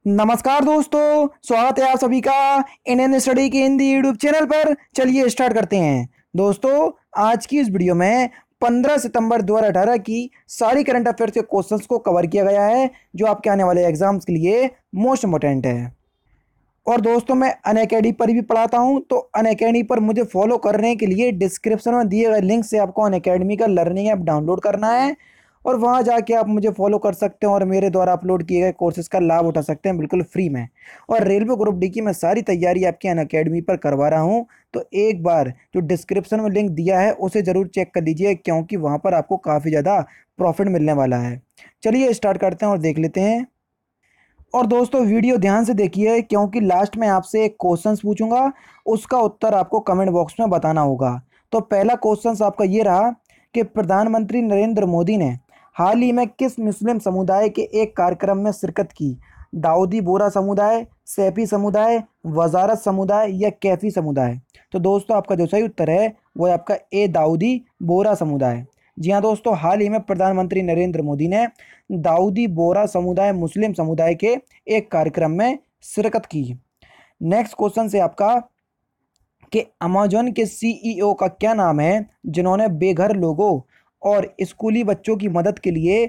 नमस्कार दोस्तों, स्वागत है आप सभी का इंडियन स्टडी के हिंदी यूट्यूब चैनल पर। चलिए स्टार्ट करते हैं। दोस्तों, आज की इस वीडियो में 15 सितंबर 2018 की सारी करंट अफेयर्स के क्वेश्चंस को कवर किया गया है, जो आपके आने वाले एग्जाम्स के लिए मोस्ट इम्पोर्टेंट है। और दोस्तों, मैं अनअकैडमी पर भी पढ़ाता हूं, तो अनअकैडमी पर मुझे फॉलो करने के लिए डिस्क्रिप्शन में दिए गए लिंक से आपको अनअकैडमी का लर्निंग ऐप डाउनलोड करना है और वहां जाके आप मुझे फॉलो कर सकते हैं और मेरे द्वारा अपलोड किए गए कोर्सेज का लाभ उठा सकते हैं बिल्कुल फ्री में। और रेलवे ग्रुप डी की मैं सारी तैयारी आपकी अनअकैडमी पर करवा रहा हूँ, तो एक बार जो डिस्क्रिप्शन में लिंक दिया है उसे ज़रूर चेक कर लीजिए, क्योंकि वहाँ पर आपको काफ़ी ज़्यादा प्रॉफिट मिलने वाला है। चलिए स्टार्ट करते हैं और देख लेते हैं। और दोस्तों, वीडियो ध्यान से देखिए, क्योंकि लास्ट में आपसे एक क्वेश्चंस पूछूंगा, उसका उत्तर आपको कमेंट बॉक्स में बताना होगा। तो पहला क्वेश्चंस आपका ये रहा कि प्रधानमंत्री नरेंद्र मोदी ने हाल ही में किस मुस्लिम समुदाय के एक कार्यक्रम में शिरकत की? दाऊदी बोरा समुदाय, सैफी समुदाय, वजारत समुदाय या कैफी समुदाय? तो दोस्तों, आपका जो सही उत्तर है वो है आपका ए, दाऊदी बोरा समुदाय। जी हाँ दोस्तों, हाल ही में प्रधानमंत्री नरेंद्र मोदी ने दाऊदी बोरा समुदाय मुस्लिम समुदाय के एक कार्यक्रम में शिरकत की। नेक्स्ट क्वेश्चन से आपका कि अमेजॉन के सीईओ का क्या नाम है, जिन्होंने बेघर लोगों और स्कूली बच्चों की मदद के लिए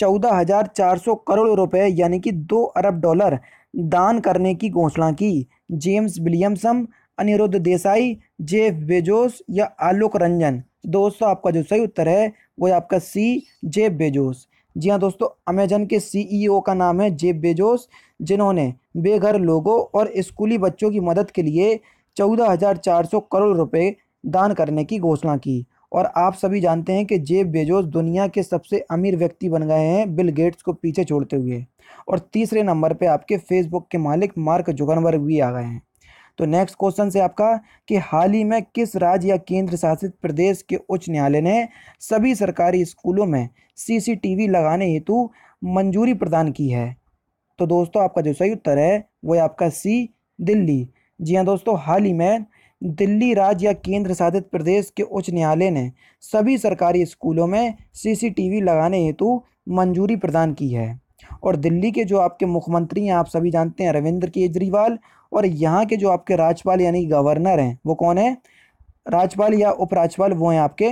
14,400 करोड़ रुपए यानी कि $2 अरब दान करने की घोषणा की? James Williamson, Aniruddh Desai, Jeff Bezos या आलोक रंजन? दोस्तों, आपका जो सही उत्तर है वो है आपका सी, जेफ बेजोस। जी हाँ दोस्तों, अमेजन के सीईओ का नाम है जेफ बेजोस, जिन्होंने बेघर लोगों और स्कूली बच्चों की मदद के लिए 14,400 करोड़ रुपए दान करने की घोषणा की। और आप सभी जानते हैं कि जेफ बेजोस दुनिया के सबसे अमीर व्यक्ति बन गए हैं, बिल गेट्स को पीछे छोड़ते हुए। और तीसरे नंबर पे आपके फेसबुक के मालिक मार्क जुकरबर्ग भी आ गए हैं। तो नेक्स्ट क्वेश्चन से आपका कि हाल ही में किस राज्य या केंद्र शासित प्रदेश के उच्च न्यायालय ने सभी सरकारी स्कूलों में सीसीटीवी लगाने हेतु मंजूरी प्रदान की है? तो दोस्तों, आपका जो सही उत्तर है वो है आपका सी, दिल्ली। जी हाँ दोस्तों, हाल ही में दिल्ली राज्य या केंद्र शासित प्रदेश के उच्च न्यायालय ने सभी सरकारी स्कूलों में सीसीटीवी लगाने हेतु मंजूरी प्रदान की है। और दिल्ली के जो आपके मुख्यमंत्री हैं आप सभी जानते हैं, अरविंद केजरीवाल। और यहाँ के जो आपके राज्यपाल यानी गवर्नर हैं वो कौन है? राज्यपाल या उपराज्यपाल वो हैं आपके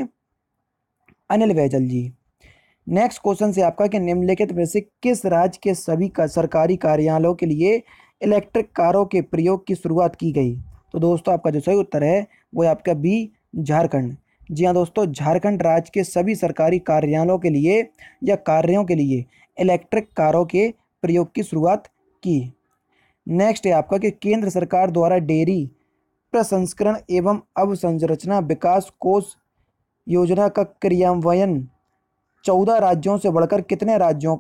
अनिल बैजल जी। नेक्स्ट क्वेश्चन से आपका कि निम्नलिखित में से किस राज्य के सभी का सरकारी कार्यालयों के लिए इलेक्ट्रिक कारों के प्रयोग की शुरुआत की गई? तो दोस्तों, आपका जो सही उत्तर है वो है आपका बी, झारखंड। जी हाँ दोस्तों, झारखंड राज्य के सभी सरकारी कार्यालयों के लिए या कार्यों के लिए इलेक्ट्रिक कारों के प्रयोग की शुरुआत की। नेक्स्ट है आपका कि केंद्र सरकार द्वारा डेयरी प्रसंस्करण एवं अवसंरचना विकास कोष योजना का क्रियान्वयन 14 राज्यों से बढ़कर कितने राज्यों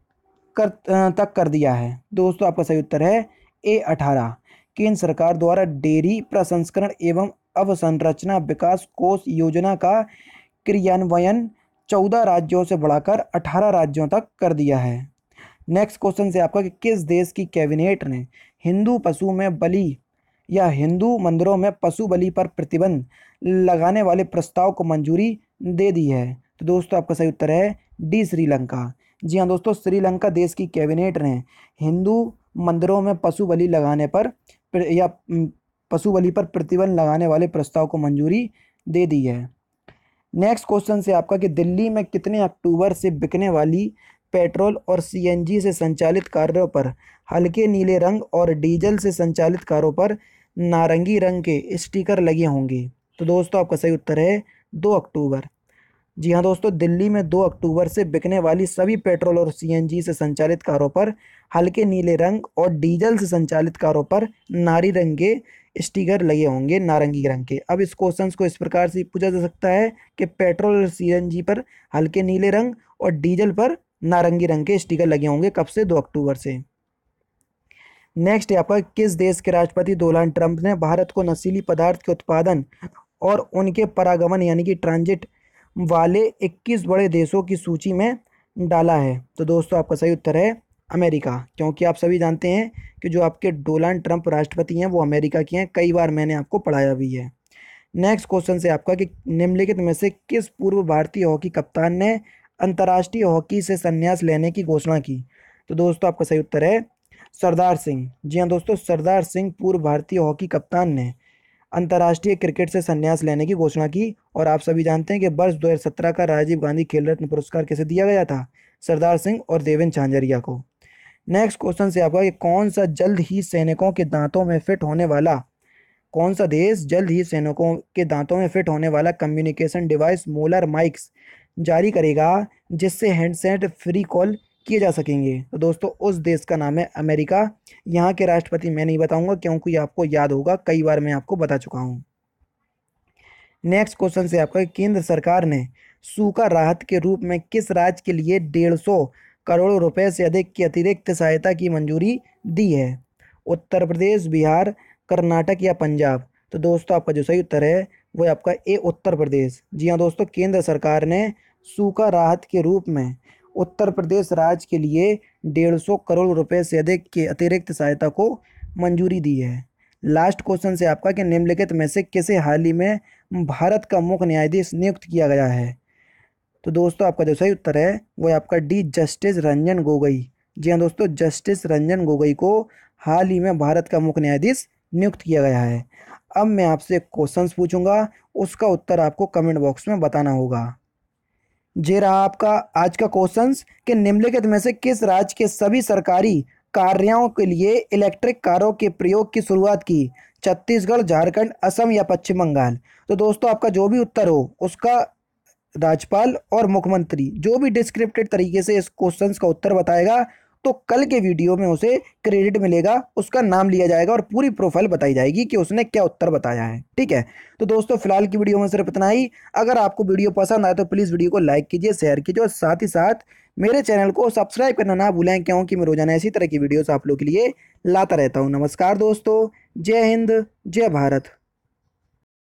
तक कर दिया है? दोस्तों, आपका सही उत्तर है ए, 18। केंद्र सरकार द्वारा डेयरी प्रसंस्करण एवं अवसंरचना विकास कोष योजना का क्रियान्वयन 14 राज्यों से बढ़ाकर 18 राज्यों तक कर दिया है। नेक्स्ट क्वेश्चन से आपका कि किस देश की कैबिनेट ने हिंदू पशु में बलि या हिंदू मंदिरों में पशु बलि पर प्रतिबंध लगाने वाले प्रस्ताव को मंजूरी दे दी है? तो दोस्तों, आपका सही उत्तर है डी, श्रीलंका। जी हाँ दोस्तों, श्रीलंका देश की कैबिनेट ने हिंदू मंदिरों में पशु बलि लगाने पर पशु बलि पर प्रतिबंध लगाने वाले प्रस्ताव को मंजूरी दे दी है। नेक्स्ट क्वेश्चन से आपका कि दिल्ली में कितने अक्टूबर से बिकने वाली पेट्रोल और सीएनजी से संचालित कारों पर हल्के नीले रंग और डीजल से संचालित कारों पर नारंगी रंग के स्टिकर लगे होंगे? तो दोस्तों, आपका सही उत्तर है 2 अक्टूबर। जी हाँ दोस्तों, दिल्ली में 2 अक्टूबर से बिकने वाली सभी पेट्रोल और सीएनजी से संचालित कारों पर हल्के नीले रंग और डीजल से संचालित कारों पर नारी रंग के स्टिकर लगे होंगे, नारंगी रंग के। अब इस क्वेश्चन को इस प्रकार से पूछा जा सकता है कि पेट्रोल और सीएनजी पर हल्के नीले रंग और डीजल पर नारंगी रंग के स्टिकर लगे होंगे, कब से? 2 अक्टूबर से। नेक्स्ट है आपका किस देश के राष्ट्रपति डोनाल्ड ट्रंप ने भारत को नशीली पदार्थ के उत्पादन और उनके परागमन यानी कि ट्रांजिट वाले 21 बड़े देशों की सूची में डाला है? तो दोस्तों, आपका सही उत्तर है अमेरिका, क्योंकि आप सभी जानते हैं कि जो आपके डोनाल्ड ट्रंप राष्ट्रपति हैं वो अमेरिका के हैं, कई बार मैंने आपको पढ़ाया भी है। नेक्स्ट क्वेश्चन से आपका कि निम्नलिखित में से किस पूर्व भारतीय हॉकी कप्तान ने अंतर्राष्ट्रीय हॉकी से संन्यास लेने की घोषणा की? तो दोस्तों, आपका सही उत्तर है सरदार सिंह। जी हाँ दोस्तों, सरदार सिंह पूर्व भारतीय हॉकी कप्तान ने अंतर्राष्ट्रीय क्रिकेट से संन्यास लेने की घोषणा की। और आप सभी जानते हैं कि वर्ष 2017 का राजीव गांधी खेल रत्न पुरस्कार किसे दिया गया था? सरदार सिंह और देवेंद्र झांझरिया को। नेक्स्ट क्वेश्चन से आपका कि कौन सा जल्द ही सैनिकों के दांतों में फिट होने वाला कौन सा देश जल्द ही सैनिकों के दांतों में फिट होने वाला कम्युनिकेशन डिवाइस मोलर माइक्स जारी करेगा, जिससे हैंडसेट फ्री कॉल किए जा सकेंगे? तो दोस्तों उस देश का नाम है अमेरिका। यहाँ के राष्ट्रपति मैं नहीं बताऊंगा क्योंकि आपको याद होगा, कई बार मैं आपको बता चुका हूँ। नेक्स्ट क्वेश्चन से आपका केंद्र सरकार ने सूखा राहत के रूप में किस राज्य के लिए 150 करोड़ रुपए से अधिक की अतिरिक्त सहायता की मंजूरी दी है? उत्तर प्रदेश, बिहार, कर्नाटक या पंजाब? तो दोस्तों आपका जो सही उत्तर है वो है आपका ए, उत्तर प्रदेश। जी हाँ दोस्तों, केंद्र सरकार ने सूखा राहत के रूप में उत्तर प्रदेश राज्य के लिए 150 करोड़ रुपए से अधिक की अतिरिक्त सहायता को मंजूरी दी है। लास्ट क्वेश्चन से आपका कि निम्नलिखित में से किसे हाल ही में भारत का मुख्य न्यायाधीश नियुक्त किया गया है? तो दोस्तों आपका जो सही उत्तर है वो है आपका डी, जस्टिस रंजन गोगोई। जी हाँ दोस्तों, जस्टिस रंजन गोगोई को हाल ही में भारत का मुख्य न्यायाधीश नियुक्त किया गया है। अब मैं आपसे एक क्वेश्चंस पूछूंगा, उसका उत्तर आपको कमेंट बॉक्स में बताना होगा। ये रहा आपका आज का क्वेश्चंस कि निम्नलिखित में से किस राज्य के सभी सरकारी कार्यों के लिए इलेक्ट्रिक कारों के प्रयोग की शुरुआत की? छत्तीसगढ़, झारखंड, असम या पश्चिम बंगाल? तो दोस्तों आपका जो भी उत्तर हो उसका राज्यपाल और मुख्यमंत्री जो भी डिस्क्रिप्टेड तरीके से इस क्वेश्चंस का उत्तर बताएगा तो कल के वीडियो में उसे क्रेडिट मिलेगा, उसका नाम लिया जाएगा और पूरी प्रोफाइल बताई जाएगी कि उसने क्या उत्तर बताया है। ठीक है, तो दोस्तों फिलहाल की वीडियो में सिर्फ इतना ही। अगर आपको वीडियो पसंद आए तो प्लीज़ वीडियो को लाइक कीजिए, शेयर कीजिए और साथ ही साथ मेरे चैनल को सब्सक्राइब करना ना भूलें, क्योंकि मैं रोजाना इसी तरह की वीडियोस आप लोग के लिए लाता रहता हूँ। नमस्कार दोस्तों, जय हिंद, जय भारत।